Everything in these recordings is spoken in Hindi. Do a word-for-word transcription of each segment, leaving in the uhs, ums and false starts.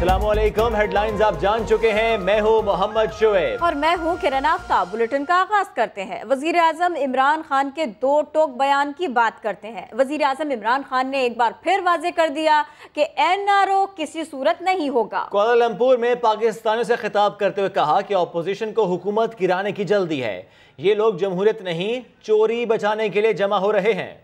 अस्सलामुअलैकुम। हेडलाइंस आप जान चुके हैं। मैं हूं मोहम्मद शुएब और मैं हूं किरण आफ्ताब। बुलेटिन का आगाज करते हैं। वजीर आजम इमरान खान के दो टोक बयान की बात करते हैं। वजीर आजम इमरान खान ने एक बार फिर वाजे कर दिया कि एन आर ओ किसी सूरत नहीं होगा। कुआलालंपुर में पाकिस्तानियों से खिताब करते हुए कहा कि अपोजिशन को हुकूमत गिराने की जल्दी है। ये लोग जमहूरियत नहीं, चोरी बचाने के लिए जमा हो रहे हैं।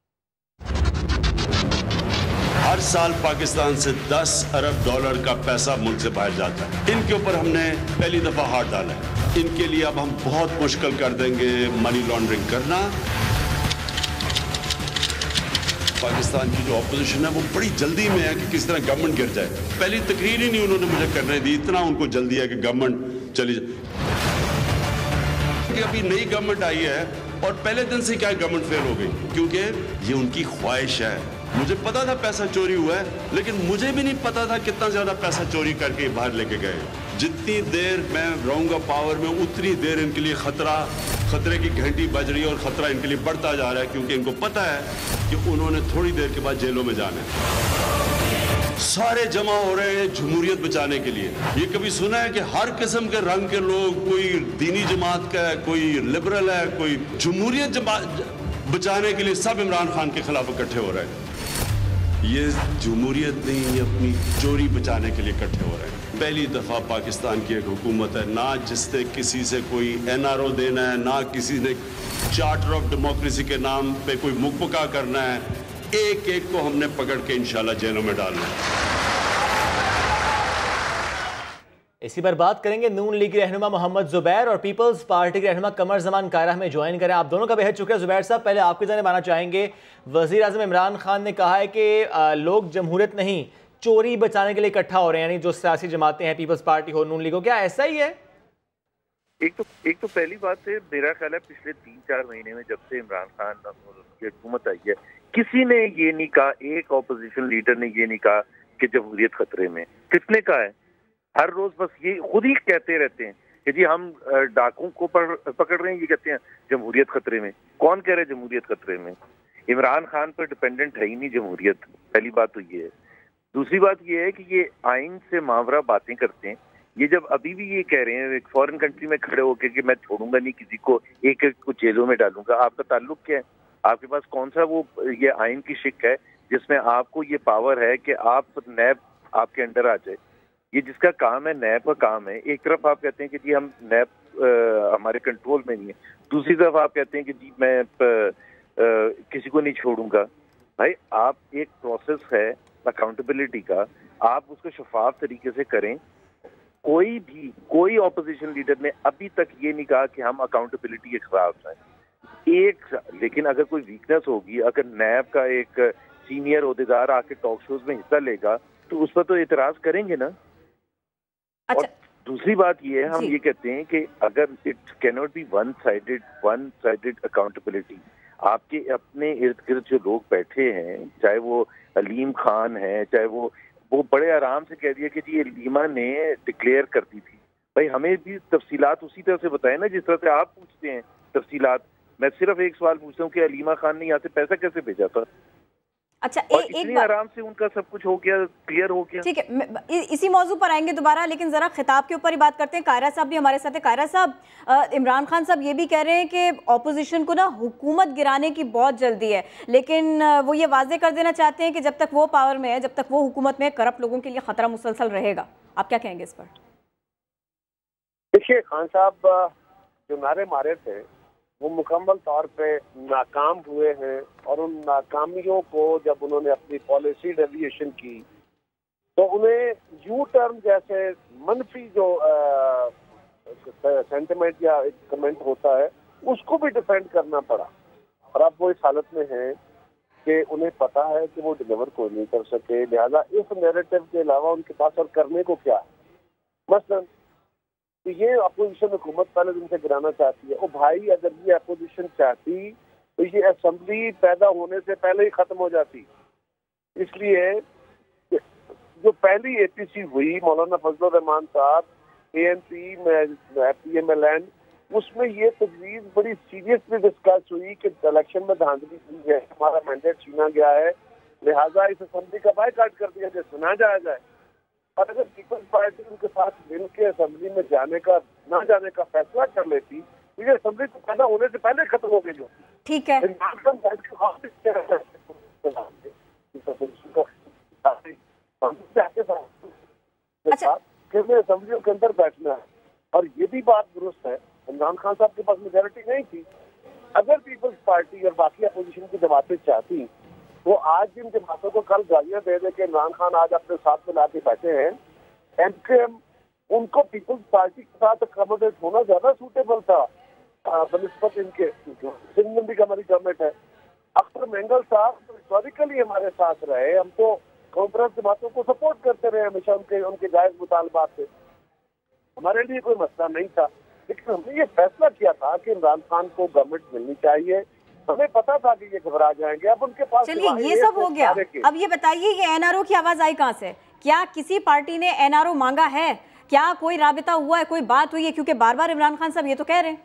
हर साल पाकिस्तान से दस अरब डॉलर का पैसा मुल्क से बाहर जाता है। इनके ऊपर हमने पहली दफा हाथ डाला है। इनके लिए अब हम बहुत मुश्किल कर देंगे मनी लॉन्ड्रिंग करना। पाकिस्तान की जो अपोजिशन है वो बड़ी जल्दी में है कि किस तरह गवर्नमेंट गिर जाए। पहली तकरीर ही नहीं उन्होंने मुझे करने दी, इतना उनको जल्दी है कि गवर्नमेंट चली जाए। अभी नई गवर्नमेंट आई है और पहले दिन से क्या गवर्नमेंट फेल हो गई, क्योंकि ये उनकी ख्वाहिश है। मुझे पता था पैसा चोरी हुआ है, लेकिन मुझे भी नहीं पता था कितना ज्यादा पैसा चोरी करके बाहर लेके गए। जितनी देर मैं रहूंगा पावर में उतनी देर इनके लिए खतरा खतरे की घंटी बज रही है और खतरा इनके लिए बढ़ता जा रहा है, क्योंकि इनको पता है कि उन्होंने थोड़ी देर के बाद जेलों में जाना है। सारे जमा हो रहे हैं जमहूरियत बचाने के लिए। ये कभी सुना है कि हर किस्म के रंग के लोग, कोई दीनी जमात का है, कोई लिबरल है, कोई जमहूरियत बचाने के लिए सब इमरान खान के खिलाफ इकट्ठे हो रहे हैं। ये जमहूरियत नहीं, ये अपनी चोरी बचाने के लिए इकट्ठे हो रहे हैं। पहली दफा पाकिस्तान की एक हुकूमत है ना जिसने किसी से कोई एन आर ओ देना है, ना किसी ने चार्टर ऑफ डेमोक्रेसी के नाम पे कोई मुकबका करना है। एक एक को हमने पकड़ के इंशाल्लाह जेलों में डालना है। इसी पर बात करेंगे। नून लीग के रहनुमा मोहम्मद जुबैर और पीपल्स पार्टी के रहनुमा कमर जमान कायरा में ज्वाइन करें। आप दोनों का बेहद शुक्रिया। जुबैर साहब, पहले आपकी जानिब आना चाहेंगे। वजीर आजम इमरान खान ने कहा है कि लोग जमहूरियत नहीं, चोरी बचाने के लिए इकट्ठा हो रहे हैं, यानी जो सियासी जमातें हैं, पीपल्स पार्टी हो, नून लीग हो, क्या ऐसा ही है? एक तो एक तो पहली बात है, मेरा ख्याल है पिछले तीन चार महीने में जब से इमरान खान की हुकूमत आई है, किसी ने ये नहीं कहा, एक ऑपोजिशन लीडर ने ये नहीं कहा कि जमहूरियत खतरे में। किसने कहा है? हर रोज बस ये खुद ही कहते रहते हैं कि जी हम डाकुओं को पकड़ रहे हैं, ये कहते हैं जमहूरियत खतरे में। कौन कह रहे हैं जमहूरियत खतरे में? इमरान खान पर डिपेंडेंट है ही नहीं जमहूरियत। पहली बात तो ये है। दूसरी बात ये है कि ये आइन से मावरा बातें करते हैं। ये जब अभी भी ये कह रहे हैं एक फॉरेन कंट्री में खड़े होकर कि मैं छोड़ूंगा नहीं किसी को, एक एक को जेलों में डालूंगा। आपका ताल्लुक क्या है? आपके पास कौन सा वो ये आइन की शिक है जिसमें आपको ये पावर है कि आप नैब आपके अंडर आ जाए? ये जिसका काम है, नैब का काम है। एक तरफ आप कहते हैं कि जी हम नैब हमारे कंट्रोल में नहीं है, दूसरी तरफ आप कहते हैं कि जी मैं प, आ, किसी को नहीं छोड़ूंगा। भाई आप एक प्रोसेस है अकाउंटेबिलिटी का, आप उसको शफाफ तरीके से करें। कोई भी कोई ऑपोजिशन लीडर ने अभी तक ये नहीं कहा कि हम अकाउंटेबिलिटी के खिलाफ हैं। एक लेकिन अगर कोई वीकनेस होगी, अगर नैब का एक सीनियर ओहदेदार आके टॉक शोज में हिस्सा लेगा तो उस पर तो एतराज करेंगे ना। अच्छा। और दूसरी बात ये है, हम ये कहते हैं कि अगर it can not be one sided one sided accountability. आपके अपने इर्द गिर्द जो लोग बैठे हैं, चाहे वो अलीम खान है, चाहे वो वो बड़े आराम से कह दिया कि जी अलीमा ने डिक्लेयर कर दी थी। भाई हमें भी तफसीलात उसी तरह से बताएं ना जिस तरह से आप पूछते हैं तफसीलात। मैं सिर्फ एक सवाल पूछता हूँ कि अलीमा खान ने यहाँ से पैसा कैसे भेजा था? अच्छा, और ए, इतनी एक आराम से उनका सब कुछ हो गया, क्लियर हो गया। ठीक है, इसी मौजू पर आएंगे दोबारा, लेकिन जरा खिताब के ऊपर ही बात करते हैं। कायरा साहब भी हमारे साथ है। कायरा साहब, इमरान खान साहब ये भी कह रहे हैं कि ऑपोजिशन को ना हुकूमत गिराने की बहुत जल्दी है, लेकिन वो ये वाजे कर देना चाहते हैं कि जब तक वो पावर में है, जब तक वो हुकूमत में है, करप्ट लोगों के लिए खतरा मुसलसल रहेगा। आप क्या कहेंगे इस पर? देखिए, खान साहब जो नारे मारे थे वो मुकम्मल तौर पे नाकाम हुए हैं, और उन नाकामियों को जब उन्होंने अपनी पॉलिसी डेविएशन की तो उन्हें यू टर्न जैसे मनफी जो सेंटिमेंट या एक कमेंट होता है उसको भी डिफेंड करना पड़ा। और अब वो इस हालत में हैं कि उन्हें पता है कि वो डिलीवर कोई नहीं कर सके, लिहाजा इस नैरेटिव के अलावा उनके पास और करने को क्या है। मसलन तो ये अपोजिशन हुकूमत पहले दिन से गिराना चाहती है। ओ भाई, अगर ये अपोजिशन चाहती तो ये असेंबली पैदा होने से पहले ही खत्म हो जाती। इसलिए जो पहली ए पी सी हुई, मौलाना Fazlur Rahman sahab A N P में पी एम एल एन, उसमें ये तजवीज़ बड़ी सीरियसली डिस्कस हुई कि इलेक्शन में धांधली की है, हमारा मैंडेट छीना गया है, लिहाजा इस असेंबली का बायकॉट कर दिया जाए, सुना जाया जाए। और अगर पीपल्स पार्टी उनके साथ मिलकर असेंबली में जाने का ना जाने का फैसला कर लेती तो ये असेंबली को पैदा होने से पहले खत्म हो गई जो। ठीक है, अच्छा असेंबलियों के अंदर बैठना है। और ये भी बात दुरुस्त है, इमरान खान साहब के पास मेजोरिटी नहीं थी। अगर पीपल्स पार्टी और बाकी अपोजिशन की जमातें चाहती तो आज जिन जमातों को कल गालियां दे दे के इमरान खान आज अपने साथ में लाके बैठे हैं, एमकेएम उनको पीपल्स पार्टी के साथ अकोमोडेट होना ज्यादा सूटेबल था बनिस्बत इनके। सिंध में भी हमारी गवर्नमेंट है, अख्तर मेंगल साहब तो हिस्टोरिकली हमारे साथ रहे, हम तो कॉन्फ्रेंस जमातों को सपोर्ट करते रहे हमेशा उनके उनके जायज मुतालबात से, हमारे लिए कोई मसला नहीं था। लेकिन हमने ये फैसला किया था कि इमरान खान को गवर्नमेंट मिलनी चाहिए, हमें पता था कि ये घबरा जाएंगे। अब उनके पास चलिए ये सब हो गया, अब ये बताइए ये एनआरओ की आवाज आई कहाँ से? क्या किसी पार्टी ने एनआरओ मांगा है? क्या कोई राबिता हुआ है, कोई बात हुई है? क्योंकि बार बार इमरान खान साहब ये तो कह रहे हैं।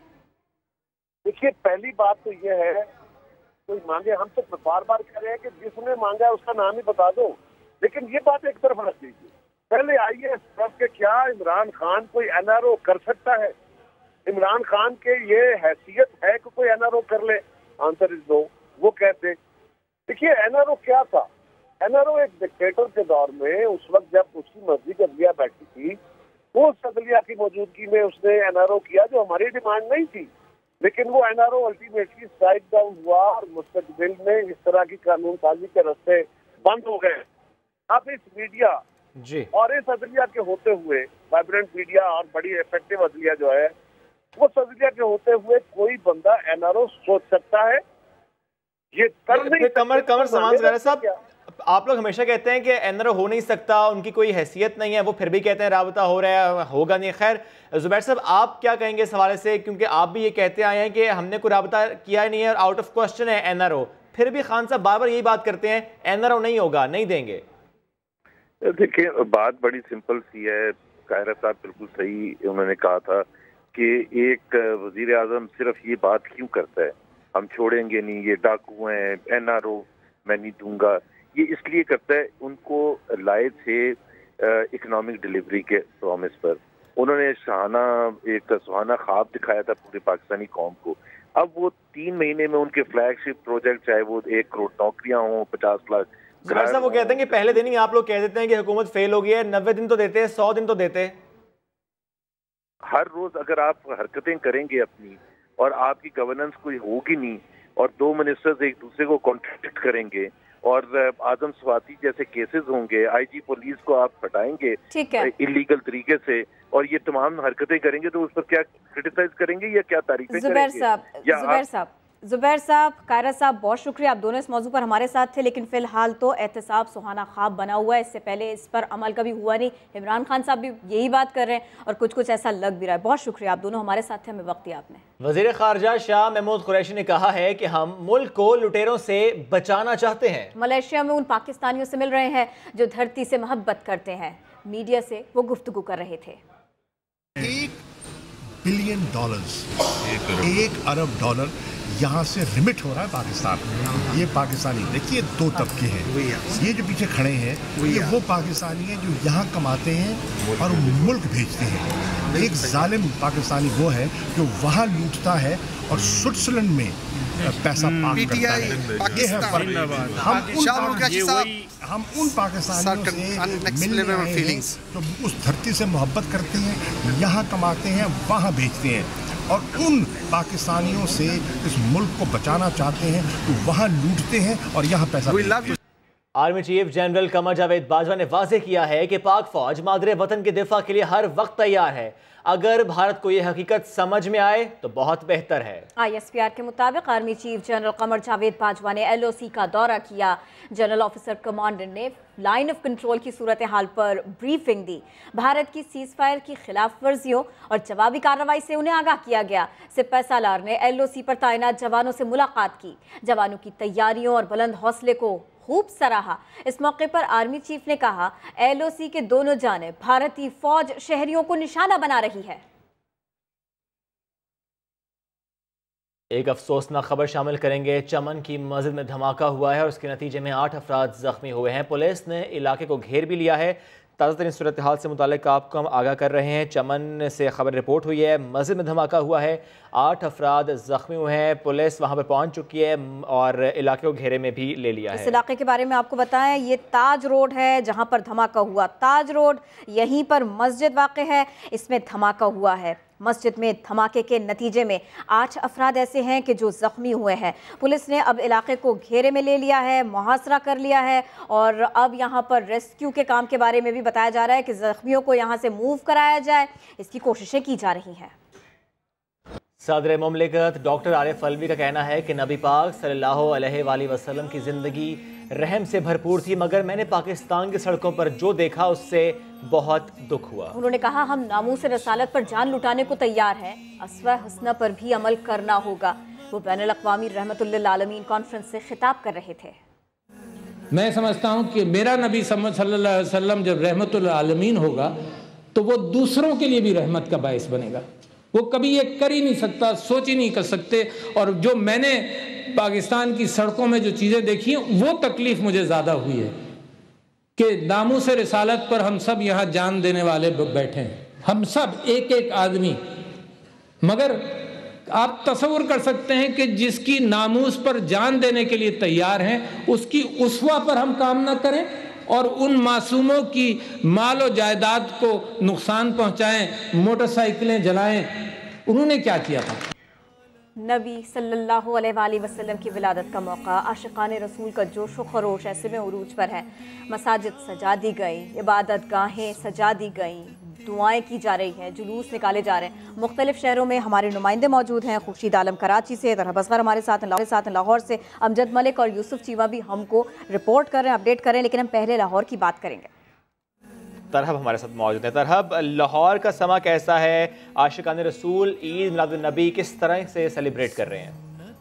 देखिए पहली बात तो ये है कोई मांगे, हम तो बार बार कह रहे हैं कि जिसने मांगा है उसका नाम ही बता दो, लेकिन ये बात एक तरफ रख दीजिए। पहले आइए सब के क्या इमरान खान कोई एनआरओ कर सकता है? इमरान खान के ये हैसियत है कि कोई एनआरओ कर ले? Answer is no. वो कहते देखिए एनआरओ क्या था, एनआरओ एक डिक्टेटर के दौर में उस वक्त जब उसकी मर्जी का अदलिया बैठी थी, वो उस अदलिया की मौजूदगी में उसने एनआरओ किया जो हमारी डिमांड नहीं थी, लेकिन वो एनआरओ अल्टीमेटली स्ट्राइक डाउन हुआ और मुस्तकबिल में इस तरह की कानून साजी के रास्ते बंद हो गए। अब इस मीडिया जी और इस अदलिया के होते हुए, वाइब्रेंट मीडिया और बड़ी इफेक्टिव अदलिया जो है, वो अदलिया के होते हुए कोई बंदा एनआरओ सोच सकता है? ये कर नहीं कमर कमर समान साहब, आप लोग हमेशा कहते हैं कि एनआरओ हो नहीं सकता, उनकी कोई हैसियत नहीं है, वो फिर भी कहते हैं राबता हो रहा है, होगा नहीं। खैर जुबैर साहब आप क्या कहेंगे इस हवाले से, क्योंकि आप भी ये कहते आए हैं कि हमने कोई राबता किया नहीं है और आउट ऑफ क्वेश्चन है एनआरओ, फिर भी खान साहब बार बार यही बात करते हैं एनआरओ नहीं होगा, नहीं देंगे। देखिए बात बड़ी सिंपल सी है, कायरा साहब बिल्कुल सही उन्होंने कहा था कि एक वजीर आजम सिर्फ ये बात क्यों करता है, हम छोड़ेंगे नहीं, ये डाकू हैं, एनआरओ मैं नहीं दूंगा, ये इसलिए करता है उनको लाए थे इकोनॉमिक डिलीवरी के प्रॉमिस पर। उन्होंने सुहाना एक सुहाना ख्वाब दिखाया था पूरी पाकिस्तानी कौम को। अब वो तीन महीने में उनके फ्लैगशिप प्रोजेक्ट, चाहे वो एक करोड़ नौकरियां हों, पचास लाख, वो कहते हैं कि पहले दिन ही आप लोग कह देते हैं कि हुकूमत फेल हो गई है, नब्बे दिन तो देते हैं, सौ दिन तो देते हैं। हर रोज अगर आप हरकतें करेंगे अपनी और आपकी गवर्नेंस कोई होगी नहीं और दो मिनिस्टर्स एक दूसरे को कॉन्ट्रैक्ट करेंगे और आजम स्वाति जैसे केसेस होंगे, आईजी पुलिस को आप हटाएंगे इलीगल तरीके से और ये तमाम हरकतें करेंगे, तो उस पर क्या क्रिटिसाइज करेंगे या क्या तारीफें करेंगे? जुबैर साहब, जुबैर साहब जुबैर साहब कायरा साहब बहुत शुक्रिया, आप दोनों इस मौजू पर हमारे साथ थे, लेकिन फिलहाल तो एहतसाब सुहाना ख्वाब बना हुआ है, इससे पहले इस पर अमल कभी हुआ नहीं। इमरान खान साहब भी यही बात कर रहे हैं और कुछ कुछ ऐसा लग भी रहा है। बहुत शुक्रिया, आप दोनों हमारे साथ थे, हमें वक्त दिया आपने। वज़ीर ख़ारजा शाह महमूद कुरैशी ने कहा है कि हम मुल्क को लुटेरों से बचाना चाहते हैं। मलेशिया में उन पाकिस्तानियों से मिल रहे हैं जो धरती से मोहब्बत करते हैं, मीडिया से वो गुफ्तगू कर रहे थे। एक बिलियन डॉलर्स, एक अरब डॉलर यहाँ से रिमिट हो रहा है पाकिस्तान में। ये पाकिस्तानी देखिए दो तबके हैं, ये जो पीछे खड़े हैं ये वो पाकिस्तानी हैं जो यहाँ कमाते हैं और मुल्क भेजते हैं। एक जालिम पाकिस्तानी वो है जो वहाँ लूटता है और स्विट्जरलैंड में पैसा पार्क करता है। ये है फर्क। हम उन पाकिस्तानियों से मिलने आए हैं जो उस धरती से मोहब्बत करते हैं, यहाँ कमाते हैं, वहाँ भेजते हैं, और उन पाकिस्तानियों से इस मुल्क को बचाना चाहते हैं तो वहाँ लूटते हैं और यहाँ पैसा। Army chief general Qamar Javed Bajwa ने वाज़ेह किया है कि पाक फौज मादरे वतन के दिफा के लिए हर वक्त तैयार है। अगर भारत को यह हकीकत समझ में आए तो बहुत बेहतर है। आई एस पी आर के मुताबिक army chief general Qamar Javed Bajwa ने एल ओ सी का दौरा किया। जनरल ऑफिसर कमांडर ने लाइन ऑफ कंट्रोल की सूरत हाल पर ब्रीफिंग दी। भारत की सीज फायर की खिलाफ वर्जियों और जवाबी कार्रवाई से उन्हें आगाह किया गया। सिपह सालार ने एल ओ सी पर तैनात जवानों से मुलाकात की, जवानों की तैयारियों और बुलंद हौसले को खूब सराहा। इस मौके पर आर्मी चीफ ने कहा, एल ओ सी के दोनों जानिब भारतीय फौज शहरियों को निशाना बना रही है। एक अफसोसनाक खबर शामिल करेंगे। चमन की मस्जिद में धमाका हुआ है और उसके नतीजे में आठ अफराद जख्मी हुए हैं। पुलिस ने इलाके को घेर भी लिया है। ताज़ा तरीन सूरत हाल से मुतालिक आपको हम आगाह कर रहे हैं। चमन से खबर रिपोर्ट हुई है, मस्जिद में धमाका हुआ है, आठ अफराद जख्मी हुए हैं। पुलिस वहां पर पहुंच चुकी है और इलाके को घेरे में भी ले लिया है। इस इलाके के बारे में आपको बताएं, ये ताज रोड है जहां पर धमाका हुआ। ताज रोड, यहीं पर मस्जिद वाक़ है, इसमें धमाका हुआ है। मस्जिद में धमाके के नतीजे में आठ अफराद ऐसे हैं कि जो ज़ख्मी हुए हैं। पुलिस ने अब इलाके को घेरे में ले लिया है, मुहासरा कर लिया है और अब यहाँ पर रेस्क्यू के काम के बारे में भी बताया जा रहा है कि ज़ख्मियों को यहाँ से मूव कराया जाए, इसकी कोशिशें की जा रही हैं। सदर मुमलिकत डॉक्टर आरिफ अलवी का कहना है कि नबी पाक सल्लल्लाहु अलैहि वसल्लम की ज़िंदगी रहम से भरपूर थी, मगर मैंने पाकिस्तान की सड़कों पर जो देखा उससे बहुत दुख हुआ। उन्होंने कहा, हम नामूस रसालत पर जान लुटाने को तैयार हैं, अस्वा हुस्ना पर भी अमल करना होगा। वो बैनुल अक़वामी रहमतुल्लिल आलमीन कॉन्फ्रेंस से खिताब कर रहे थे। मैं समझता हूँ कि मेरा नबी सल्लल्लाहु अलैहि वसल्लम जब रहमतुल्लिल आलमीन होगा तो वो दूसरों के लिए भी रहमत का बायस बनेगा। वो कभी ये कर ही नहीं सकता, सोच ही नहीं कर सकते। और जो मैंने पाकिस्तान की सड़कों में जो चीज़ें देखी हैं वो तकलीफ मुझे ज़्यादा हुई है कि नामूस रिसालत पर हम सब यहाँ जान देने वाले बैठे हैं, हम सब एक एक आदमी। मगर आप तसव्वुर कर सकते हैं कि जिसकी नामूस पर जान देने के लिए तैयार हैं उसकी उसवा पर हम काम ना करें और उन मासूमों की माल और जायदाद को नुकसान पहुंचाएं, मोटरसाइकिलें जलाएं। उन्होंने क्या किया था? नबी सल्लल्लाहु अलैहि वसल्लम की विलादत का मौका, आशिकाने रसूल का जोश व खरोश ऐसे में उरूज पर है। मसाजिद सजा दी गई, इबादत गाहें सजा दी गई, दुआएं की जा रही हैं, जुलूस निकाले जा रहे हैं। मुख्तलिफ शहरों में हमारे नुमाइंदे मौजूद हैं। खुर्शीद आलम कराची से, तरह असगर हमारे साथ हमारे साथ लाहौर से, अमजद मलिक और यूसुफ चीमा भी हमको रिपोर्ट कर रहे हैं, अपडेट कर रहे हैं। लेकिन हम पहले लाहौर की बात करेंगे। तरहब हमारे साथ मौजूद है। तरहब, लाहौर का समा कैसा है? आशिकाने रसूल ईद मिलादुन नबी किस तरह से सेलिब्रेट कर रहे हैं?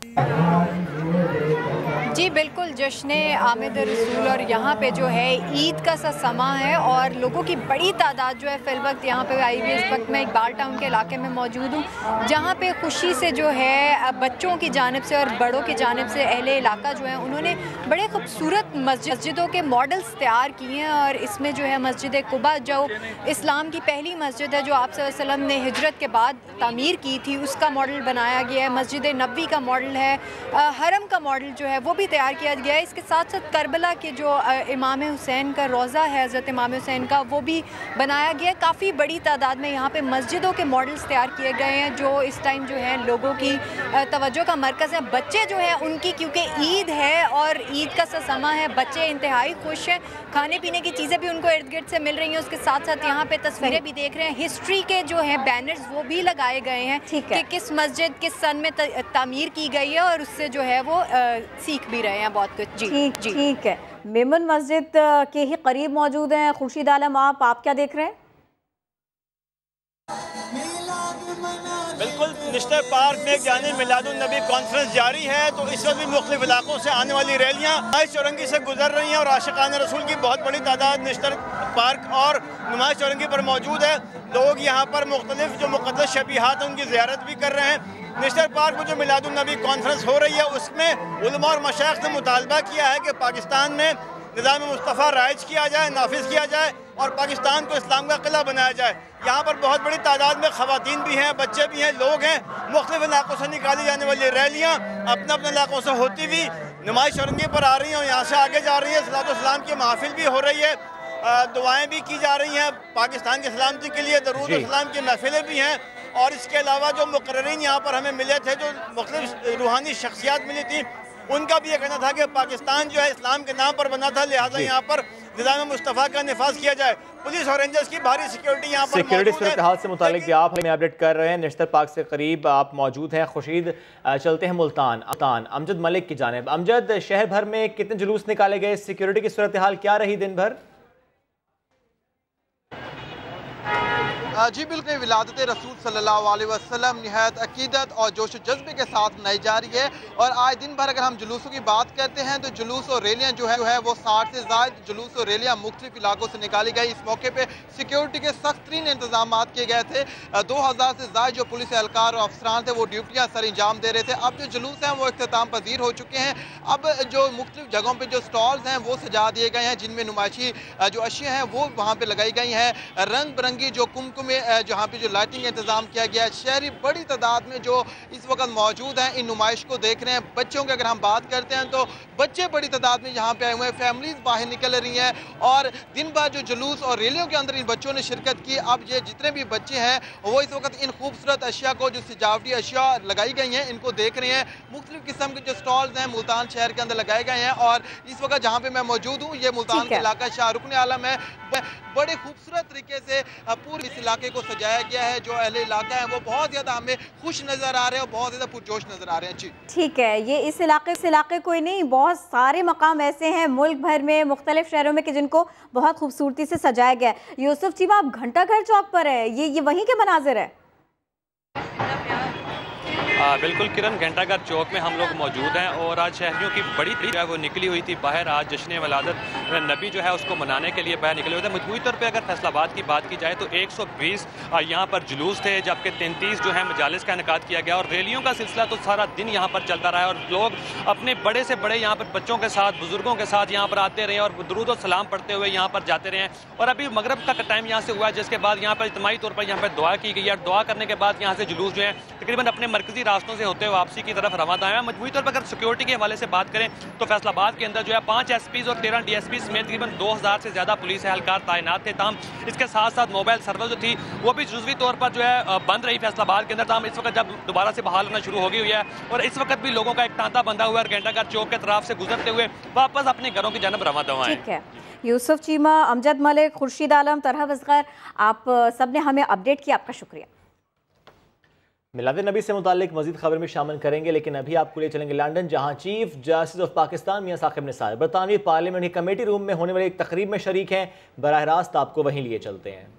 जी बिल्कुल, जश्न आमद रसूल और यहाँ पे जो है ईद का सा समा है और लोगों की बड़ी तादाद जो है फिल वक्त यहाँ पे आई हुई है। इस वक्त मैं इकबाल टाउन के इलाके में मौजूद हूँ जहाँ पे खुशी से जो है बच्चों की जानिब से और बड़ों की जानिब से अहले इलाका जो है उन्होंने बड़े खूबसूरत मस्जिदों के मॉडल्स तैयार किए हैं। और इसमें जो है मस्जिद कुबा जो इस्लाम की पहली मस्जिद है जो आप सल्लल्लाहु अलैहि वसल्लम ने हिजरत के बाद तामीर की थी, उसका मॉडल बनाया गया है। मस्जिद नबवी का मॉडल है, हरम का मॉडल जो है वो भी तैयार किया गया है। इसके साथ साथ करबला के जो इमाम हुसैन का रोज़ा है, हज़रत इमाम हुसैन का, वो भी बनाया गया है। काफ़ी बड़ी तादाद में यहाँ पे मस्जिदों के मॉडल्स तैयार किए गए हैं जो इस टाइम जो है लोगों की तवज्जो का मरकज़ है। बच्चे जो हैं उनकी, क्योंकि ईद है और ईद का सा समा है, बच्चे इंतहाई खुश हैं। खाने पीने की चीज़ें भी उनको इर्द गिर्द से मिल रही हैं। उसके साथ साथ यहाँ पे तस्वीरें भी देख रहे हैं, हिस्ट्री के जो है बैनर्स वो भी लगाए गए हैं कि किस मस्जिद किस सन में तामीर की गई है और उससे जो है वो आ, सीख भी रहे हैं बहुत कुछ। जी ठीक ठीक है। मेमन मस्जिद के ही करीब मौजूद हैं खुर्शीद आलम, आप आप क्या देख रहे हैं? बिल्कुल, निश्तर पार्क में एक जानिब मिलादुन नबी कॉन्फ्रेंस जारी है तो इस वक्त भी मुख्तलिफ इलाकों से आने वाली रैलियाँ नुमाइश चौरंगी से गुजर रही हैं और आशिकाने रसूल की बहुत बड़ी तादाद निश्तर पार्क और नुमाइश चौरंगी पर मौजूद है। लोग यहाँ पर मुख्तलिफ जो मुक़द्दस शबीहात हैं उनकी ज़ियारत भी कर रहे हैं। निश्तर पार्क में जो मिलादुन नबी कॉन्फ्रेंस हो रही है उसमें उलमा और मशाइख ने मुतालबा किया है कि पाकिस्तान में निज़ाम मुस्तफ़ा राइज किया जाए, नाफिज किया जाए और पाकिस्तान को इस्लाम का किला बनाया जाए। यहाँ पर बहुत बड़ी तादाद में ख़वातीन भी हैं, बच्चे भी हैं, लोग हैं। मुख्तलिफ इलाकों से निकाली जाने वाली रैलियाँ अपने अपने इलाकों से होती हुई नुमाइश चौरंगी पर आ रही हैं और यहाँ से आगे जा रही है। सलातो सलाम की महफिल भी हो रही है, दुआएँ भी की जा रही हैं पाकिस्तान की सलामती के लिए, दरूद इस्लाम की महफिलें भी हैं। और इसके अलावा जो मुकर्रिरीन यहाँ पर हमें मिले थे, जो मुख्तलिफ रूहानी शख्सियात मिली थी, उनका भी ये कहना था कि पाकिस्तान जो है इस्लाम के नाम पर बना था, लिहाजा यहाँ पर निज़ाम मुस्तफ़ा का निफाज किया जाए। पुलिस और रेंजर्स की भारी सिक्योरिटी यहाँ पर सिक्योरिटी सूरत हाल से मुतालिक भी आप हमें अपडेट कर रहे हैं। निश्तर पार्क से करीब आप मौजूद हैं। खुर्शीद, चलते हैं मुल्तान। मुल्तान अमजद मलिक की जानिब। अमजद, शहर भर में कितने जुलूस निकाले गए? सिक्योरिटी की सूरत हाल क्या रही दिन भर? जी बिल्कुल, विलादत रसूल सल्लल्लाहु अलैहि वसल्लम निहायत अकीदत और जोश जज्बे के साथ मनाई जा रही है। और आज दिन भर अगर हम जुलूसों की बात करते हैं तो जुलूस और रैलियां जो है जो है वो साठ से ज़ायद जुलूस और रैलियां मुख्तलिफ इलाकों से निकाली गई। इस मौके पर सिक्योरिटी के सख्त तरीन इंतजाम किए गए थे। दो हज़ार से ज़ायद जो पुलिस एहलकार और अफसरान थे वो ड्यूटियाँ सर अंजाम दे रहे थे। अब जो जुलूस हैं वो इख्तिताम पजीर हो चुके हैं। अब जो मुख्तलिफ जगहों पर जो स्टॉल्स हैं वो सजा दिए गए हैं, जिनमें नुमाइशी जो अशिया हैं वो वहाँ पर लगाई गई हैं। रंग बिरंगी जो कुमकुम में जहाँ पे जो लाइटिंग इंतजाम किया गया है, शहरी बड़ी तादाद में जो इस वक्त मौजूद हैं इन नुमाइश को देख रहे हैं। बच्चों की अगर हम बात करते हैं तो बच्चे बड़ी तादाद में यहाँ पे आए हुए हैं, फैमिलीज बाहर निकल रही हैं और दिन भर जो जुलूस और रैलियों के अंदर इन बच्चों ने शिरकत की। अब ये जितने भी बच्चे हैं वो इस वक्त इन खूबसूरत अशिया को, जो सजावटी अशिया लगाई गई हैं, इनको देख रहे हैं। मुख्तलिफ किस्म के जो स्टॉल्स हैं मुल्तान शहर के अंदर लगाए गए हैं और इस वक्त जहाँ पे मैं मौजूद हूँ ये मुल्तान का इलाका शाहरुख आलम है। बड़े खूबसूरत तरीके से पूरे इस इलाके को सजाया गया है। जो अहले इलाका है वो बहुत ज़्यादा हमें खुश नज़र आ रहे हैं और बहुत ज़्यादा पुरजोश नज़र आ रहे हैं। जी ठीक है, ये इस इलाके इस इलाके कोई नहीं, बहुत सारे मकाम ऐसे हैं मुल्क भर में मुख्तलिफ शहरों में कि जिनको बहुत खूबसूरती से सजाया गया है। यूसुफ चीमा, आप घंटाघर चौक पर है, ये ये वहीं के मनाजिर है? आ, बिल्कुल किरण, घंटाघर चौक में हम लोग मौजूद हैं और आज शहरियों की बड़ी भीड़ है वो निकली हुई थी बाहर। आज जश्न वलादत नबी जो है उसको मनाने के लिए बाहर निकले हुए थे। मजमूई तौर पे अगर फैसलाबाद की बात की जाए तो एक सौ बीस यहाँ पर जुलूस थे, जबकि तैंतीस जो है मजालिस का इनेकाद किया गया और रैलियों का सिलसिला तो सारा दिन यहाँ पर चलता रहा है और लोग अपने बड़े से बड़े यहाँ पर बच्चों के साथ, बुजुर्गों के साथ यहाँ पर आते रहे और दुरूद और सलाम पढ़ते हुए यहाँ पर जाते रहे। और अभी मगरब का टाइम यहाँ से हुआ है, जिसके बाद यहाँ पर इज्तिमाई तौर पर यहाँ पर दुआ की गई है। दुआ करने के बाद यहाँ से जुलूस जो है तकरीबन अपने मरकजी रास्तों से होते हुए वापसी की तरफ रवाना है। मजमूई तौर पर अगर सिक्योरिटी के हवाले से बात करें तो फैसलाबाद के अंदर जो है पांच एसपीज और तेरह डीएसपी समेत तकरीबन दो हज़ार से ज्यादा पुलिस एहलकार तैनात थे। ताम इसके साथ साथ मोबाइल सर्विस जो थी वो भी जुज़वी तौर पर जो है बंद रही फैसलाबाद के अंदर। ताम इस वक्त जब दोबारा से बहाल होना शुरू हो गई हुई है और इस वक्त भी लोगों का एक तांता बंधा हुआ है घंटाघर चौक के तरफ से गुजरते हुए वापस अपने घरों की जानब रवाना हुआ है। यूसुफ चीमा, अमजद मलिक, खुर्शीद आलम, तरह असगर, आप सब ने हमें अपडेट किया, आपका शुक्रिया। मिलाद नबी से मुतालिक मजीद खबर में शामिल करेंगे, लेकिन अभी आपको ले चलेंगे लंदन, जहां chief justice of Pakistan Mian Saqib Nisar बरतानवी पार्लियामेंट की कमेटी रूम में होने वाली एक तकरीब में शरीक हैं। बराह रास्त आपको वहीं लिए चलते हैं।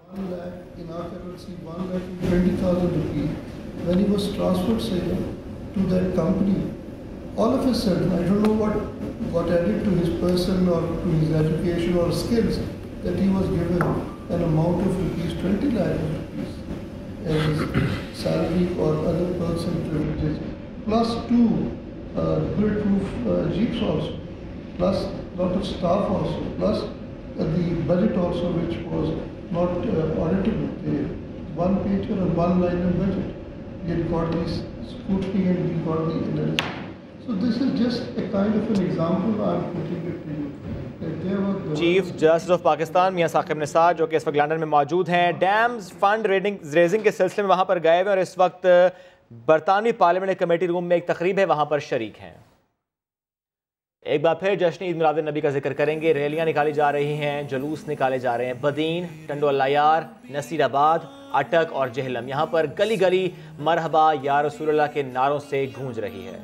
All of a sudden, I don't know what got added to his person or to his education or skills, that he was given an amount of rupees twenty lakh rupees as salary or other perks and privileges, plus two uh, bulletproof uh, jeeps also, plus lot of staff also, plus uh, the budget also, which was not uh, auditable. The one pager and one liner budget. He had got this scrutiny and he got the analysis. So this is just a kind of an example I am putting it to you. Chief justice of Pakistan Mian Saqib Nisar जो कि इस वक्त लंदन में मौजूद हैं, डैम्स फंड रेडिंग रेजिंग के सिलसिले में वहां पर गए हुए और इस वक्त बरतानवी पार्लियामेंट कमेटी रूम में एक तकरीब है वहां पर शरीक हैं। एक बार फिर जश्न ईद मिलाद नबी का जिक्र करेंगे। रैलियां निकाली जा रही हैं, जुलूस निकाले जा रहे हैं। बदीन, टंडोलायार, नसीराबाद, अटक और जहलम, यहाँ पर गली गली मरहबा या रसूलुल्लाह के नारों से गूंज रही है।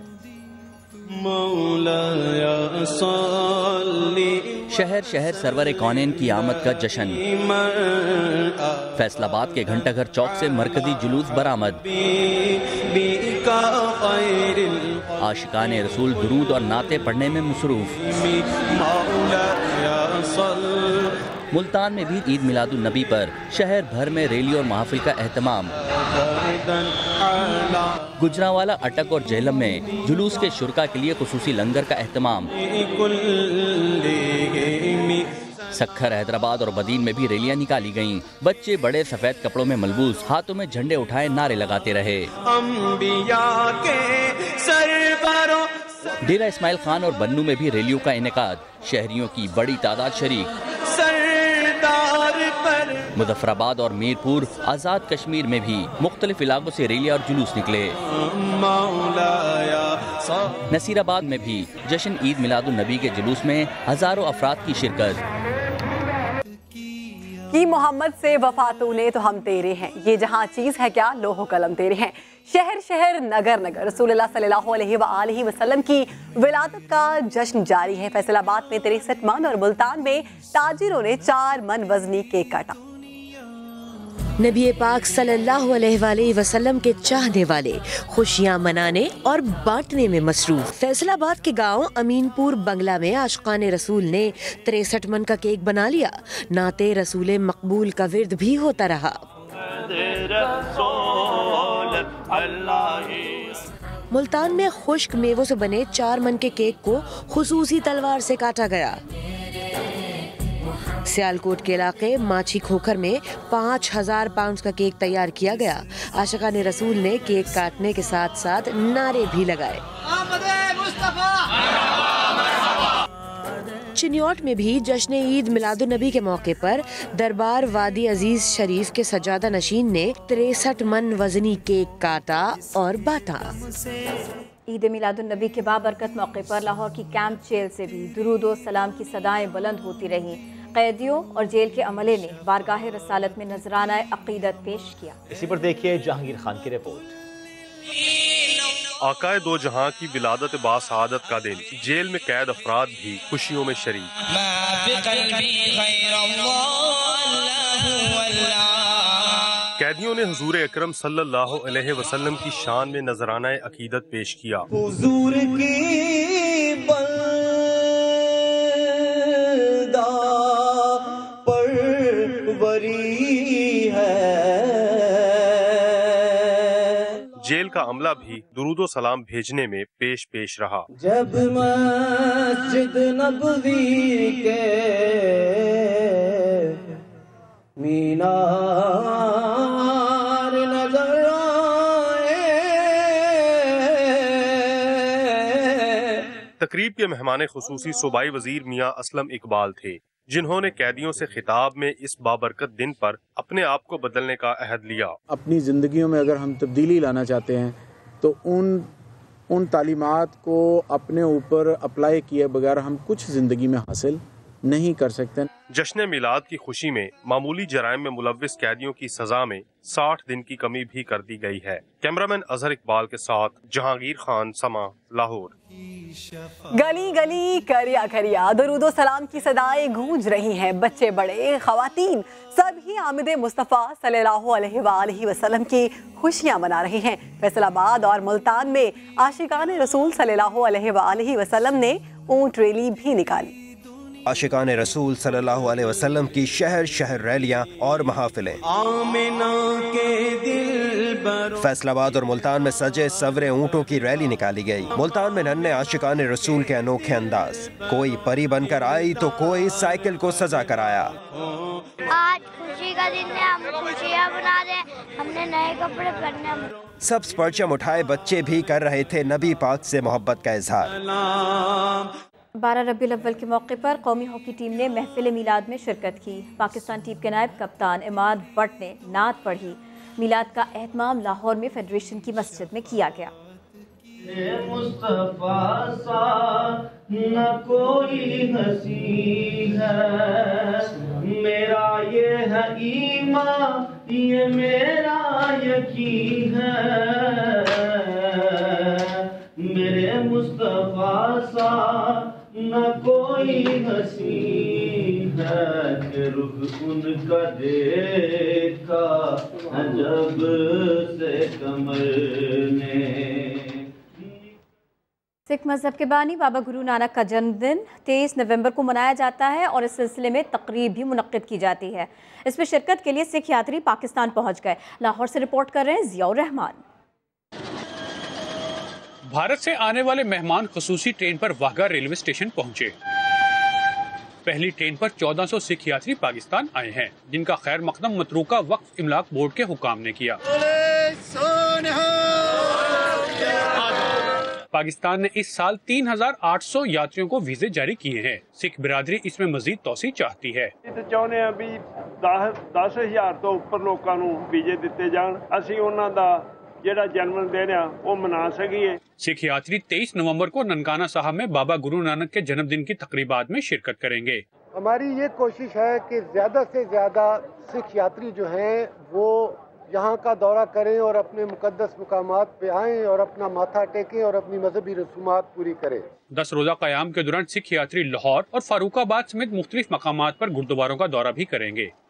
शहर शहर सरवर कौनैन की आमद का जश्न। फैसलाबाद के घंटाघर चौक से मरकजी जुलूस बरामद। आशिकाने रसूल दुरूद और नाते पढ़ने में मसरूफ। मुल्तान में भी ईद मिलादुन नबी पर शहर भर में रैली और महफिल का एहतमाम। गुजरांवाला, अटक और जेहलम में जुलूस के शुरका के लिए खुसूसी लंगर का एहतमाम। सक्खर, हैदराबाद और बदीन में भी रैलियां निकाली गईं। बच्चे बड़े सफेद कपड़ों में मलबूस हाथों में झंडे उठाए नारे लगाते रहे। डेरा इस्माइल खान और बन्नू में भी रैलियों का इनेकाद। शहरियों की बड़ी तादाद शरीक। मुजफ्फराबाद और मीरपुर, आज़ाद कश्मीर में भी मुख्तलिफ इलाकों से रैलियां और जुलूस निकले। नसीराबाद में भी जश्न ईद मिलादुन नबी के जुलूस में हजारों अफराद की शिरकत। कि मोहम्मद से वफा तूने तो हम तेरे हैं, ये जहाँ चीज़ है क्या लोहो कलम तेरे हैं। शहर शहर नगर नगर रसूलुल्लाह सल्लल्लाहु अलैहि वसल्लम की विलादत का जश्न जारी है। फैसलाबाद में तिरसठ मन और मुल्तान में ताजिरों ने चार मन वजनी केक काटा। नबी पाक सल्लल्लाहु अलैहि वसल्लम के चाहने वाले खुशियाँ मनाने और बांटने में मसरूफ। फैसलाबाद के गांव अमीनपुर बंगला में आशिकाने रसूल ने तिरसठ मन का केक बना लिया। नाते रसूल मकबूल का विर्द भी होता रहा। मुल्तान में खुश्क मेवों से बने चार मन के केक को खुसूसी तलवार से काटा गया। सियालकोट के इलाके माछी खोखर में पाँच हजार पाउंड का केक तैयार किया गया। आशिकाने रसूल ने केक काटने के साथ साथ नारे भी लगाए। चिन्योट में भी जश्न ईद मिलादुन नबी के मौके पर दरबार वादी अजीज शरीफ के सजादा नशीन ने तिरसठ मन वजनी केक काटा और बांटा। ईद मिलादुन नबी के बाबरकत मौके पर लाहौर की कैंप जेल से भी दुरूद व सलाम की सदाएं बुलंद होती रहीं। कैदियों और जेल के अमले ने बारगाह रसालत में नजराना अकीदत पेश किया। इसी पर देखिए जहांगीर खान की रिपोर्ट। आकाए दो जहां की विलादत बासआदत का दिन, जेल में कैद अफराद भी खुशियों में शरीक। कैदियों ने हुजूर अकरम सल्लल्लाहु अलैहि वसल्लम की शान में नजराना अकीदत पेश किया। हुजूर की बंदा परवरी है। जेल का अमला भी दुरूदो सलाम भेजने में पेश पेश रहा। जब मस्जिद नबवी के मीनार नजर आए। तकरीब के मेहमान खुसूसी सूबाई वजीर मियाँ असलम इकबाल थे, जिन्होंने कैदियों से खिताब में इस बाबरकत दिन पर अपने आप को बदलने का अहद लिया। अपनी ज़िंदगियों में अगर हम तब्दीली लाना चाहते हैं तो उन उन तालीमात को अपने ऊपर अप्लाई किए बगैर हम कुछ ज़िंदगी में हासिल नहीं कर सकते। जश्न मिलाद की खुशी में मामूली जराइम में मुलव्विस कैदियों की सजा में साठ दिन की कमी भी कर दी गई है। कैमरामैन अजहर इकबाल के साथ जहांगीर खान, समा, लाहौर। गली गली करिया करिया दुरूदो सलाम की सदाएं गूंज रही हैं। बच्चे बड़े खवातीन सभी आमिद मुस्तफ़ा सल्लल्लाहु अलैहि वसल्लम की खुशियां मना रहे हैं। फैसलाबाद और मुल्तान में आशिकाने रसूल सल्लल्लाहु अलैहि वसल्लम ने ऊंट रैली भी निकाली। आशिकाने रसूल सल्लल्लाहु अलैहि वसल्लम की शहर शहर रैलियां और महफिलें। फैसलाबाद और मुल्तान में सजे सवरे ऊँटों की रैली निकाली गई। मुल्तान में नन्हे आशिकाने रसूल के अनोखे अंदाज, कोई परी बनकर आई तो कोई साइकिल को सजा कराया। आज खुशी का दिन है, हम खुशियाँ मना रहे हैं, हमने नए कपड़े पहने। सब परचम उठाए बच्चे भी कर रहे थे नबी पाक से मोहब्बत का इजहार। बारह रबीउल अव्वल के मौके पर कौमी हॉकी टीम ने महफिल मिलाद में शिरकत की। पाकिस्तान टीम के नायब कप्तान इमाद भट्ट ने नात पढ़ी। मिलाद का एहतमाम लाहौर में फेडरेशन की मस्जिद में किया गया। मुस्तफा सा न कोई हसी है, मेरा ये है ईमान, ये मेरा यकीन है। मेरे मुस्तफा सा न कोई हसी है, कि रुख उनका देखा अजब से कमर ने। सिख मजहब के बानी बाबा गुरु नानक का जन्मदिन तेईस नवंबर को मनाया जाता है और इस सिलसिले में तकरीब भी मुनक्किद की जाती है। इसमें शिरकत के लिए सिख यात्री पाकिस्तान पहुंच गए। लाहौर से रिपोर्ट कर रहे हैं जियाउर रहमान। भारत से आने वाले मेहमान खुसूसी ट्रेन पर वाघा रेलवे स्टेशन पहुंचे। पहली ट्रेन पर चौदह सौ सिख यात्री पाकिस्तान आए हैं, जिनका खैर मकदम मतरूका वक्फ इमलाक बोर्ड के हुकाम ने किया। पाकिस्तान ने इस साल तीन हजार आठ सौ यात्रियों को वीजे जारी किए हैं। सिख बिरादरी इसमें मजीद तोसी चाहती है। चाहते हैं भी दस हजार तो उपर लोगों को वीजे दिते जान, असीं उन्हां दा जेड़ा जन्मदिन है वो मना सकिए। सिख यात्री तेईस नवंबर को ननकाना साहब में बाबा गुरु नानक के जन्मदिन की तकरीबात में शिरकत करेंगे। हमारी ये कोशिश है कि ज्यादा से ज्यादा सिख यात्री जो हैं वो यहाँ का दौरा करें और अपने मुकद्दस मुकामात पे आएं और अपना माथा टेकें और अपनी मजहबी रसूमात पूरी करें। दस रोजा कयाम के दौरान सिख यात्री लाहौर और फारूकाबाद समेत मुख्तलिफ मकामात पर गुरुद्वारों का दौरा भी करेंगे।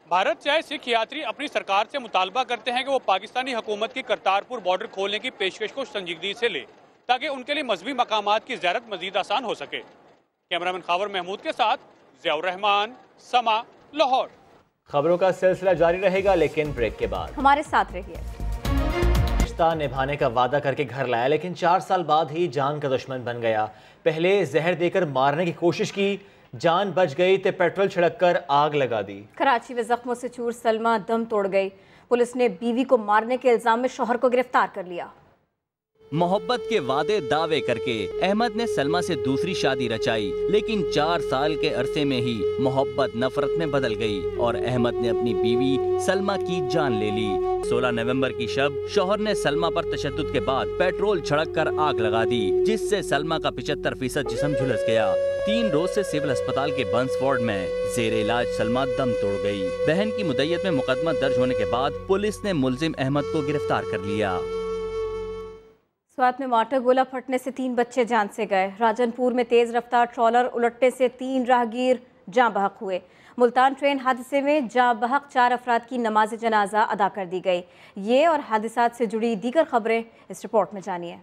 भारत से आए सिख यात्री अपनी सरकार से मुतालबा करते हैं कि वो पाकिस्तानी हुकूमत की करतारपुर बॉर्डर खोलने की पेशकश को संजीदगी से ले, ताकि उनके लिए मजहबी मकामात की ज़ियारत मजीद आसान हो सके। कैमरामैन खावर महमूद के साथ ज़ियाउर रहमान, समा, लाहौर। खबरों का सिलसिला जारी रहेगा, लेकिन ब्रेक के बाद हमारे साथ रहिए। रिश्ता निभाने का वादा करके घर लाया, लेकिन चार साल बाद ही जान का दुश्मन बन गया। पहले जहर देकर मारने की कोशिश की, जान बच गई तो पेट्रोल छिड़क कर आग लगा दी। कराची में जख्मों से चूर सलमा दम तोड़ गई। पुलिस ने बीवी को मारने के इल्जाम में शौहर को गिरफ्तार कर लिया। मोहब्बत के वादे दावे करके अहमद ने सलमा से दूसरी शादी रचाई, लेकिन चार साल के अरसे में ही मोहब्बत नफरत में बदल गई और अहमद ने अपनी बीवी सलमा की जान ले ली। सोलह नवंबर की शब शौहर ने सलमा पर तशद्दुद के बाद पेट्रोल छिड़क कर आग लगा दी, जिससे सलमा का पिछहत्तर फीसद जिस्म झुलस गया। तीन रोज से सिविल अस्पताल के बंस वार्ड में जेर इलाज सलमा दम तोड़ गई। बहन की मुद्दत में मुकदमा दर्ज होने के बाद पुलिस ने मुलजिम अहमद को गिरफ्तार कर लिया। स्वात में मोटर गोला फटने से तीन बच्चे जान से गए। राजनपुर में तेज रफ्तार ट्रॉलर उलटने से तीन राहगीर जाँ बहक हुए। मुल्तान ट्रेन हादसे में जाँ बहक चार अफराद की नमाज जनाजा अदा कर दी गई। ये और हादसात से जुड़ी दीगर खबरें इस रिपोर्ट में जानिए।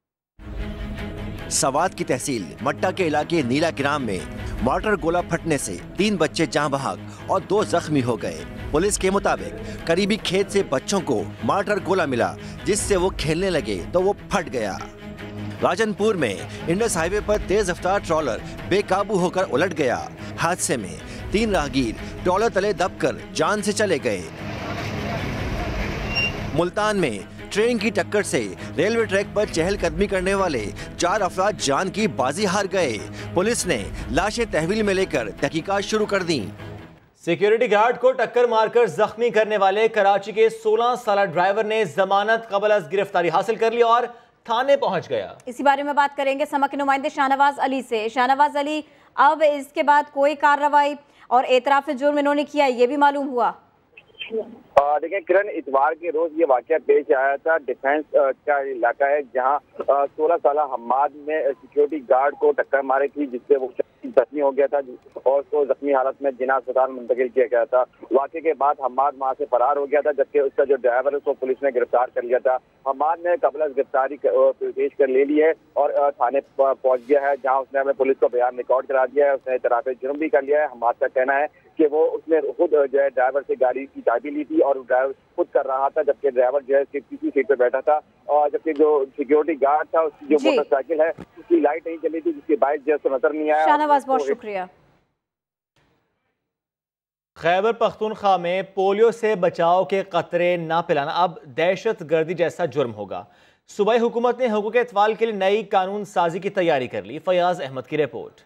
सवात की तहसील मट्टा के इलाके नीला ग्राम में मोटर गोला फटने से तीन बच्चे जाँ बहक और दो जख्मी हो गए। पुलिस के मुताबिक करीबी खेत से बच्चों को मोटर गोला मिला, जिससे वो खेलने लगे तो वो फट गया। राजनपुर में इंडस हाईवे पर तेज रफ्तार ट्रॉलर बेकाबू होकर उलट गया। हादसे में तीन राहगीर ट्रॉलर तले दबकर जान से चले गए। मुल्तान में ट्रेन की टक्कर से रेलवे ट्रैक पर चहलकदमी करने वाले चार अफराद जान की बाजी हार गए। पुलिस ने लाशें तहवील में लेकर तहकीकात शुरू कर दी। सिक्योरिटी गार्ड को टक्कर मारकर जख्मी करने वाले कराची के सोलह साल ड्राइवर ने जमानत कबल अज गिरफ्तारी हासिल कर ली और थाने पहुंच गया। इसी बारे में बात करेंगे समा के नुमाइंदे शाहनवाज अली से। शाहनवाज अली, अब इसके बाद कोई कार्रवाई और एतराफ जुर्म इन्होंने किया, ये भी मालूम हुआ? देखिए किरण, इतवार के रोज ये वाकया पेश आया था। डिफेंस का इलाका है जहां सोलह साल हम्माद ने सिक्योरिटी गार्ड को टक्कर मारी थी, जिससे वो जख्मी हो गया था और उसको जख्मी हालत में जिना अस्पताल मुंतकिल किया गया था। वाकये के बाद हम्माद वहां से फरार हो गया था, जबकि उसका जो ड्राइवर है उसको पुलिस ने गिरफ्तार कर लिया था। हम्माद ने कबल गिरफ्तारी पेश कर ले ली है और थाने पहुंच गया है, जहाँ उसने हमें पुलिस को बयान रिकॉर्ड करा दिया है। उसने इतराफ़े जुर्म भी कर लिया है। हम्माद का कहना है कि वो उसने खुद जो है ड्राइवर से गाड़ी की चाबी ली थी और ड्राइवर खुद कर रहा था, जबकि ड्राइवर जो है किसी सीट पे बैठा था और जबकि जो सिक्योरिटी गार्ड था उसकी जो मोटरसाइकिल है उसकी लाइट नहीं चली थी, जिसकी बाइक जो है नजर नहीं आया। शाहनवाज, बहुत शुक्रिया। खैबर पख्तूनख्वा में पोलियो से बचाव के कतरे ना पिलाना अब दहशत गर्दी जैसा जुर्म होगा। सूबाई हुकूमत ने हुकूक इत्वाल के लिए नई कानून साजी की तैयारी कर ली। फयाज अहमद की रिपोर्ट।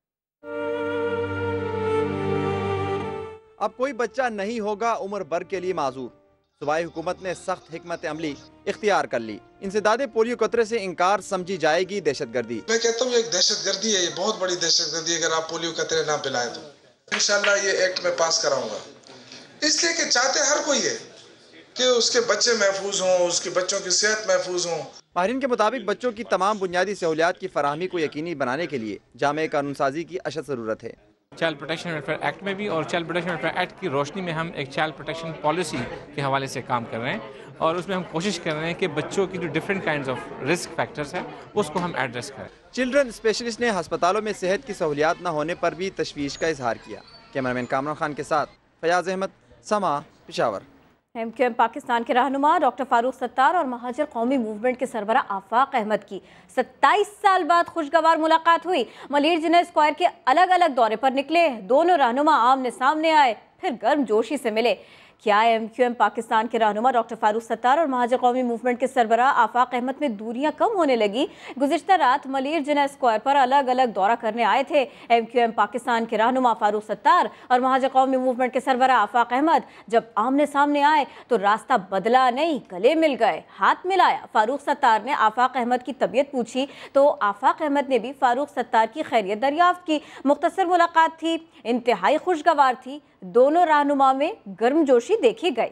अब कोई बच्चा नहीं होगा उम्र भर के लिए माजूर। सूबाई हुकूमत ने सख्त हिकमत अमली इख्तियार कर ली। इंसदादे पोलियो कतरे से इंकार समझी जाएगी दहशत गर्दी। मैं कहता हूँ ये एक दहशत गर्दी है, ये बहुत बड़ी दहशत गर्दी है। अगर आप पोलियो कतरे ना पिलाएं तो इंशाल्लाह ये एक्ट में पास कराऊंगा, इसलिए कि चाहते हर कोई है कि उसके बच्चे महफूज हों, उसके बच्चों की सेहत महफूज हों। माहिरीन के मुताबिक बच्चों की तमाम बुनियादी सहूलियात की फराहमी को यकीनी बनाने के लिए जामे कानून साजी की अशद ज़रूरत है। चाइल्ड प्रोटेक्शन वेलफेयर एक्ट में भी और चाइल्ड प्रोटेक्शन वेलफेयर एक्ट की रोशनी में हम एक चाइल्ड प्रोटेक्शन पॉलिसी के हवाले से काम कर रहे हैं और उसमें हम कोशिश कर रहे हैं कि बच्चों की जो different kinds of risk factors हैं उसको हम एड्रेस करें। चिल्ड्रन स्पेशलिस्ट ने अस्पतालों में सेहत की सहूलियात न होने पर भी तशवीश का इजहार किया। कैमरामैन कामरान खान के साथ Fayaz Ahmed, Samaa, Peshawar. M Q M Pakistan के रहनुमा डॉक्टर फारूक सत्तार और महाजर कौमी मूवमेंट के सरबरा आफाक अहमद की सत्ताईस साल बाद खुशगवार मुलाकात हुई। मलिर जिना स्क्वायर के अलग अलग दौरे पर निकले दोनों रहनुमा आमने सामने आए, फिर गर्म जोशी से मिले। क्या एम क्यू एम पाकिस्तान के रहनुमा डॉक्टर फारूक सत्तार और महाजर कौमी मूवमेंट के सरबरा आफाक अहमद में दूरियां कम होने लगी? गुज़िश्ता रात मलिर जिना स्क्वायर पर अलग अलग दौरा करने आए थे एम क्यू एम पाकिस्तान के रहनुमा फारूक सत्तार और महाजर कौमी मूवमेंट के सरबरा आफाक अहमद। जब आमने सामने आए तो रास्ता बदला नहीं, गले मिल गए, हाथ मिलाया। फारूक सत्तार ने आफाक अहमद की तबीयत पूछी तो आफाक अहमद ने भी फारूक सत्तार की खैरियत दरियाफ्त की। मुख्तसर मुलाकात थी, इंतहाई खुशगवार थी। दोनों रहनुमा में गर्मजोशी देखी गई।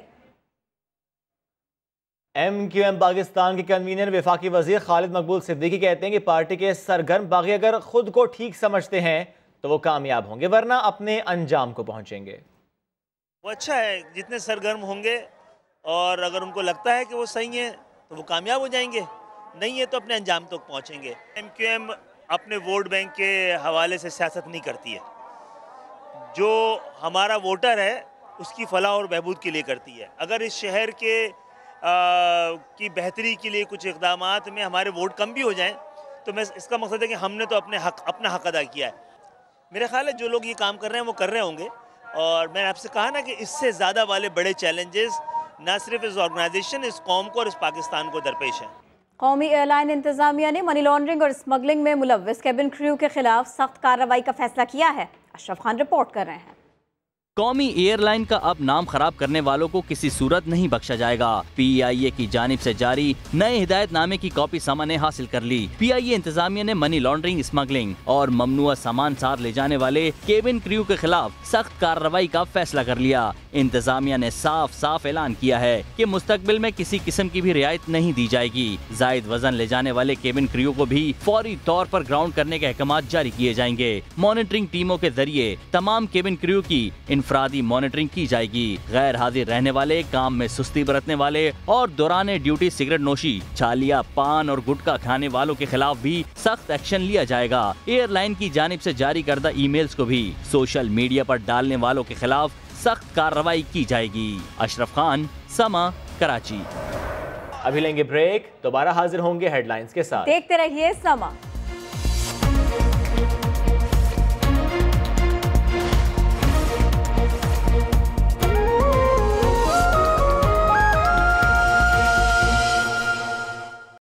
एम क्यू एम पाकिस्तान के कन्वीनर वफाकी वजीर खालिद मकबूल सिद्दीकी कहते हैं कि पार्टी के सरगर्म बागी अगर खुद को ठीक समझते हैं तो वो कामयाब होंगे, वरना अपने अंजाम को पहुंचेंगे। वो अच्छा है, जितने सरगर्म होंगे और अगर उनको लगता है कि वो सही है तो वो कामयाब हो जाएंगे, नहीं है तो अपने अंजाम तक पहुंचेंगे। एम क्यू एम अपने वोट बैंक के हवाले से सियासत नहीं करती है, जो हमारा वोटर है उसकी फलाह और बहबूद के लिए करती है। अगर इस शहर के आ, की बेहतरी के लिए कुछ इक़दामात में हमारे वोट कम भी हो जाएं तो मैं इसका मकसद है कि हमने तो अपने हक अपना हक अदा किया है। मेरा ख्याल है जो लोग ये काम कर रहे हैं वो कर रहे होंगे, और मैंने आपसे कहा ना कि इससे ज़्यादा वाले बड़े चैलेंजेस ना सिर्फ इस ऑर्गेनाइजेशन, इस कौम को और इस पाकिस्तान को दरपेश हैं। कौमी एयरलाइन इंतजामिया ने मनी लॉन्ड्रिंग और स्मगलिंग में मुलव्विस केबिन क्रू के खिलाफ सख्त कार्रवाई का फैसला किया है। अशरफ खान रिपोर्ट कर रहे हैं। कौमी एयरलाइन का अब नाम खराब करने वालों को किसी सूरत नहीं बख्शा जाएगा। पीआईए की जानिब से जारी नए हिदायतनामे की कॉपी समा ने हासिल कर ली। पीआईए इंतजामिया ने मनी लॉन्ड्रिंग, स्मगलिंग और ममनुआ सामान साथ ले जाने वाले केबिन क्रू के खिलाफ सख्त कार्रवाई का फैसला कर लिया। इंतजामिया ने साफ साफ ऐलान किया है कि मुस्तकबिल में किसी किस्म की भी रियायत नहीं दी जाएगी। जायद वजन ले जाने वाले केबिन क्रू को भी फौरी तौर पर ग्राउंड करने के अहकाम जारी किए जाएंगे। मॉनिटरिंग टीमों के जरिए तमाम केबिन क्रू की इंफरादी मॉनिटरिंग की जाएगी। गैर हाजिर रहने वाले, काम में सुस्ती बरतने वाले और दौरान ड्यूटी सिगरेट नोशी, छालिया, पान और गुटखा खाने वालों के खिलाफ भी सख्त एक्शन लिया जाएगा। एयरलाइन की जानिब से जारी करदा ईमेल्स को भी सोशल मीडिया पर डालने वालों के खिलाफ सख्त कार्रवाई की जाएगी। अशरफ खान, समा, कराची। अभी लेंगे ब्रेक, दोबारा हाजिर होंगे हेडलाइंस के साथ। देखते रहिए समा।